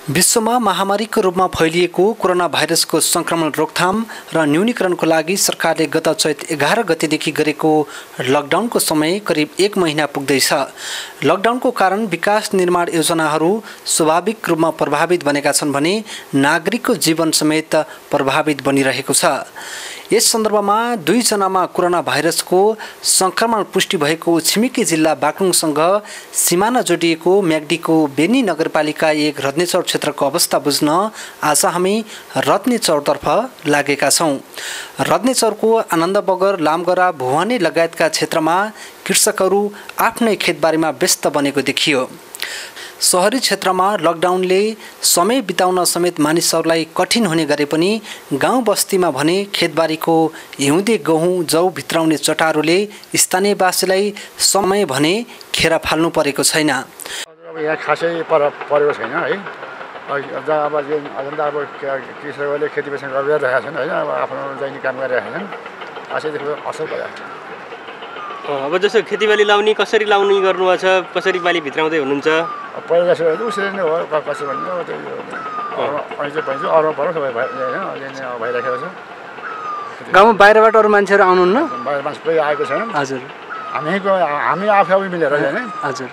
विश्वमा महामारीको रूपमा फैलिएको कोरोना भाइरसको संक्रमण रोकथाम र न्यूनीकरणको लागि सरकारले गत चैत 11 गतेदेखि गरेको लकडाउनको समय करिब 1 महिना पुग्दैछ। लकडाउनको कारण विकास निर्माण योजनाहरू स्वाभाविक रूपमा प्रभावित बनेका छन् भने नागरिकको जीवन समेत प्रभावित बनिरहेको छ। यस सन्दर्भमा 2 जनामा कोरोना भाइरसको संक्रमण पुष्टि भएको छिमेकी जिल्ला बागलुङसँग सीमाना जोडिएको म्याग्दीको बेनी नगरपालिका 1 रत्नेचौर क्षेत्रको अवस्था बुझ्न आज हामी रत्नेचौरतर्फ लागेका छौं। रत्नेचौरको आनन्दबगर, लामगरा, भुवानी लगायतका क्षेत्रमा कृषकहरू आफ्नै खेतबारीमा व्यस्त बनेको देखियो। शहरी क्षेत्रमा लकडाउनले समय बिताउन समेत मानिसहरूलाई कठिन हुने गरे पनि गाउँ बस्तीमा भने खेतबारीको हिउँदे गहुँ जौ भित्राउने चटारोले स्थानीयवासीलाई समय भने खेर फाल्नु परेको छैन। यहाँ खासै परेको छैन है। अब अब कृषकहरूले खेतीपाती गरिरहेका छन् होइन, अब आफ्नो दैनिक काम गरिरहेका छन्। खासैदेखि असर परेको छ। अब जस्तो खेतीबाली लाउने कसरी लाउने गर्नुभएको छ, कसरी बाली भित्राउँदै हुनुहुन्छ? पहिला जस्तो उसरी नै हो, कसरी भन्नु पैँचो पैँचो अरू पर सबै भइरहेको छ। गाउँमा बाहिरबाट अरू मान्छेहरू आउनुहुन्न? बाहिर मान्छे कोही आएको छैन। हजुर, हामी आफै मिलेर होइन। हजुर,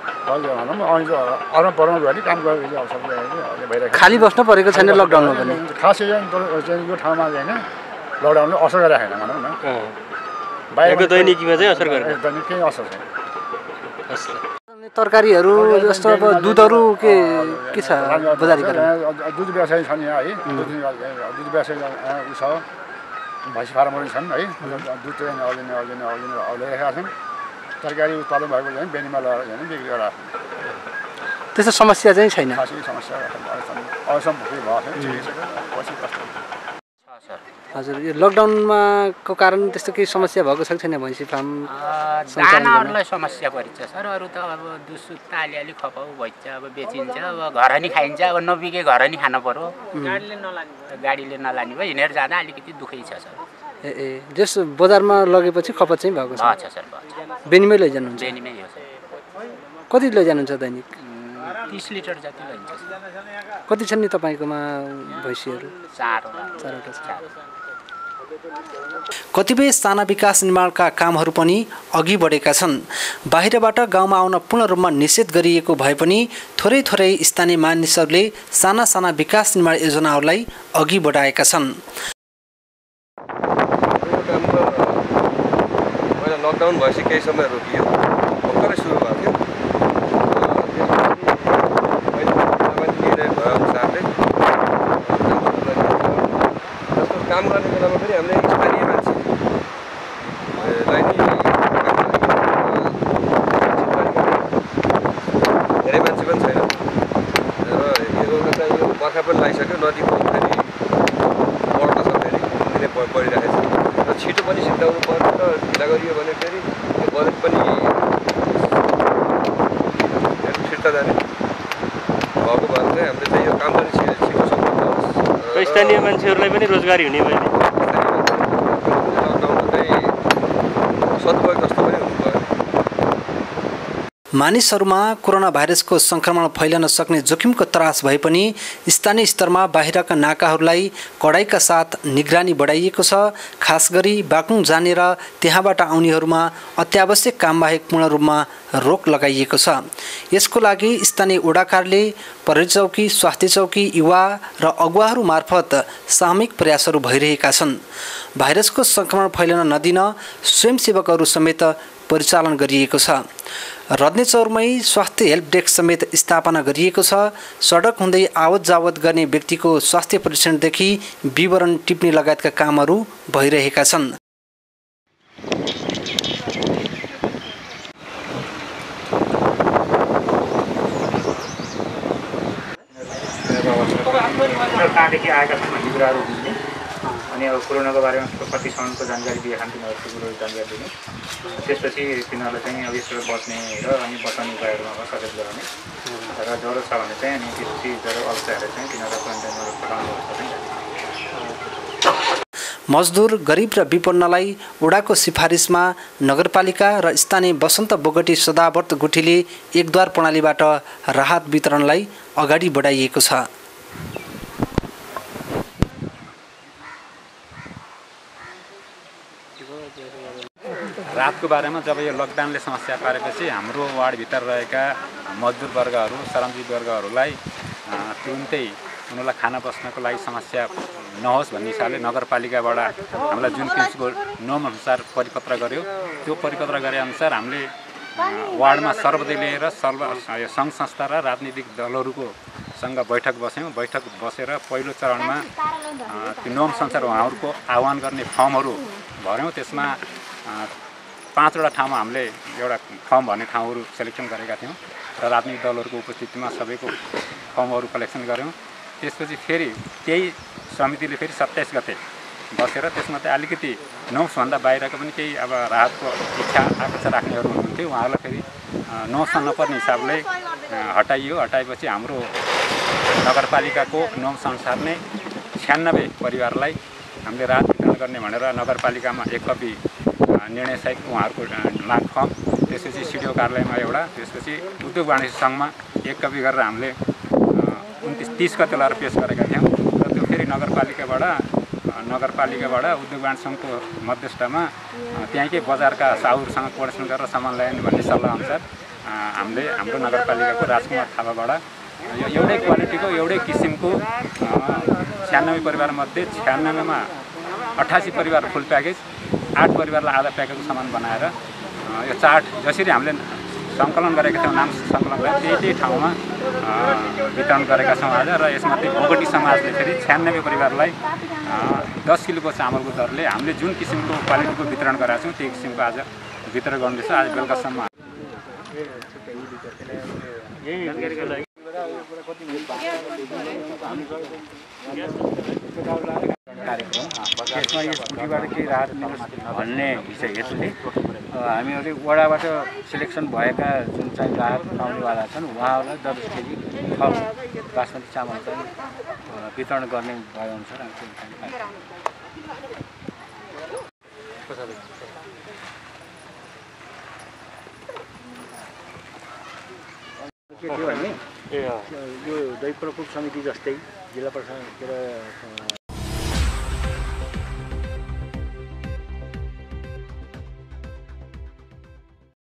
अरू परमा गयो काम भइरहेको। खाली बस्नु परेको छैन लकडाउनमा पनि? खासै यो ठाउँमा होइन लकडाउनले असर गरिरहेको छैन भनौँ न। बाहिरको दैनिकीमा चाहिँ असर गरेन? दैनिक केही असर छैन। तरकारीहरू जस्तो अब दुधहरू के छ बजारीकरण? दुध व्यवसाय छन् यहाँ है। दुध व्यवसाय छ, भैँसी फार्महरू छन् है। दुध चाहिँ ल्याइरहेका छन्। तरकारी उत्पादन भएको चाहिँ बेनीमा लगाएर चाहिँ बिक्री गरेर त्यस्तो समस्या चाहिँ छैन? खासै समस्या अहिलेसम्म भएको छैन। हजुर, यो लकडाउनमा को कारण त्यस्तो केही समस्या भएको छ छैन? भैँसी फार्म दानाहरूलाई समस्या परिन्छ सर। अरू त अब दुध अलिअलि खपाउ भइन्छ, अब बेचिन्छ, अब घर नि खाइन्छ। अब नबिके घर नि खानु पर्यो। गाडीले नलाने भयो, हिँडेर जाँदा अलिकति दुःखै छ सर। जस बजारमा लगेपछि खपत चाहिँ भएको छ? छ सर। बेनीमै लैजानुहुन्छ? बेनीमै हो सर। कति लैजानुहुन्छ दैनिक? 30 लिटर जति लैन्छ। कति छन् नि तपाईँकोमा भैँसीहरू? 4वटा छ। कतिपय साना विकास निर्माणका कामहरू पनि अघि बढेका छन्। बाहिरबाट गाउँमा आउन पूर्ण रूपमा निषेध गरिएको भए पनि थोरै थोरै स्थानीय मानिसहरूले साना साना विकास निर्माण योजनाहरूलाई अघि बढाएका छन्। लकडाउन भएपछि केही समय रोकियो, भर्खरै सुरु भएको थियो। भएअनुसारले जस्तो काम गर्ने बेलामा पनि हामीले स्थानीय मान्छेलाई नि धेरै मान्छे पनि छैन र यो बर्खा पनि लागिसक्यो। नदीको फेरि बढ्दछ, फेरि दिनै बढिरहेको छ र छिटो पनि सिद्धाउनु पर्यो र ढिला गरियो भने फेरि यो बजेट पनि फिर्ता जाने भएको भएर चाहिँ हामीले चाहिँ यो काम पनि छिटो सक्नु पर्छ। स्थानीय मान्छेहरूलाई पनि रोजगारी हुने भयो। लकडाउन चाहिँ सदुपयोग जस्तो पनि हुनुभयो। मानिसहरूमा कोरोना भाइरसको संक्रमण फैलन सक्ने जोखिमको त्रास भए पनि स्थानीय स्तरमा बाहिरका नाकाहरूलाई कडाइका साथ निगरानी बढाइएको छ। खास गरी बागलुङ जाने र त्यहाँबाट आउनेहरूमा अत्यावश्यक कामबाहेक पूर्ण रूपमा रोक लगाइएको छ। यसको लागि स्थानीय वडा कार्यालय, प्रहरी चौकी, स्वास्थ्य चौकी, युवा र अगुवाहरू मार्फत सामूहिक प्रयासहरू भइरहेका छन्। भाइरसको संक्रमण फैलन नदिन स्वयंसेवकहरू समेत परिचालन गरिएको छ। रत्नेचौरमै स्वास्थ्य हेल्प डेस्क समेत स्थापना गरिएको छ। सडक हुँदै आवत जावत गर्ने व्यक्तिको स्वास्थ्य परीक्षणदेखि विवरण टिप्ने लगायतका कामहरू भइरहेका छन्। अनि अब कोरोनाको बारेमा कतिसम्मको जानकारी दिए खान तिनीहरूको कुरो जानकारी दिने, त्यसपछि तिनीहरूलाई चाहिँ अब यसबाट बच्ने र अनि बचाउने उपायहरूमा सचेत गराउने र ज्वरो छ भने चाहिँ अनि त्यसपछि ज्वरो अवस्था हेरेर चाहिँ तिनीहरूलाई क्वारेन्टाइनमा पठाउनु पर्छ। मजदुर, गरिब र विपन्नलाई वडाको सिफारिसमा नगरपालिका र स्थानीय वसन्त बोगटी सदावर्त गुठीले एकद्वार प्रणालीबाट राहत वितरणलाई अगाडि बढाइएको छ। राहतको बारेमा जब यो लकडाउनले समस्या पारेपछि हाम्रो वार्डभित्र रहेका मजदुर वर्गहरू, श्रमजीवी वर्गहरूलाई तुरुन्तै उनीहरूलाई खाना बस्नको लागि समस्या नहोस् भन्ने हिसाबले नगरपालिकाबाट हामीलाई जुन किसिमको नियमअनुसार परिपत्र गर्यो, त्यो परिपत्र गरे अनुसार हामीले वार्डमा सर्वदलीय र सङ्घ संस्था र राजनीतिक दलहरूको सँग बैठक बस्यौँ। बैठक बसेर पहिलो चरणमा त्यो नियमअनुसार उहाँहरूको आह्वान गर्ने फर्महरू भर्यौँ। त्यसमा 5वटा ठाउँमा हामीले एउटा फर्म भर्ने ठाउँहरू सेलेक्सन गरेका थियौँ र राजनीतिक दलहरूको उपस्थितिमा सबैको फर्महरू कलेक्सन गऱ्यौँ। त्यसपछि फेरि त्यही समितिले फेरि 27 गते बसेर त्यसमा चाहिँ अलिकति नौसभन्दा बाहिरको पनि केही अब राहतको इच्छा आकांक्षा राख्नेहरू हुनुहुन्थ्यो, उहाँहरूलाई फेरि नौसमा नपर्ने हिसाबले हटाइयो। हटाएपछि हाम्रो नगरपालिकाको नौसअनुसार नै 96 परिवारलाई हामीले राहत वितरण गर्ने भनेर नगरपालिकामा 1 कपी निर्णयसहित उहाँहरूको माग फर्म, त्यसपछि सिडिओ कार्यालयमा एउटा, त्यसपछि उद्योग वाणिज्य सङ्घमा 1 कपी गरेर हामीले 29-30 गते लगाएर पेस गरेका थियौँ। र त्यो फेरि नगरपालिकाबाट उद्योग वाणिज्य सङ्घको मध्यस्थमा त्यहीँकै बजारका साहुहरूसँग कोर्डिनेसन गरेर सामान ल्याउने भन्ने सल्लाहअनुसार हामीले हाम्रो नगरपालिकाको राजकुमार थापाबाट यो एउटै क्वालिटीको एउटै किसिमको 96 परिवारमध्ये 96मा 88 परिवार फुल प्याकेज, 8 परिवारलाई आधा प्याकेजको सामान बनाएर यो चार्ट जसरी हामीले सङ्कलन गरेका थियौँ, नाम सङ्कलन गरेर त्यही ठाउँमा वितरण गरेका छौँ आज। र यसमा चाहिँ बोगटी समाजले फेरि 96 परिवारलाई 10 किलोको चामलको दरले हामीले जुन किसिमको क्वालिटीको वितरण गरेका छौँ त्यही किसिमको आज वितरण गर्दैछ। आज बेलुकासम्म कार्यक्रम यसमा यस गुठीबाट केही राहत मिलोस् भन्ने हेतुले हामीहरूले वडाबाट सिलेक्सन भएका जुन चाहिँ राहत पाउनेवाला छन् उहाँहरूलाई 10 केजी थप बासमती चामल चाहिँ वितरण गर्ने भएअनुसार के थियो भने यो दैप्रकोप समिति जस्तै जिल्ला प्रशासन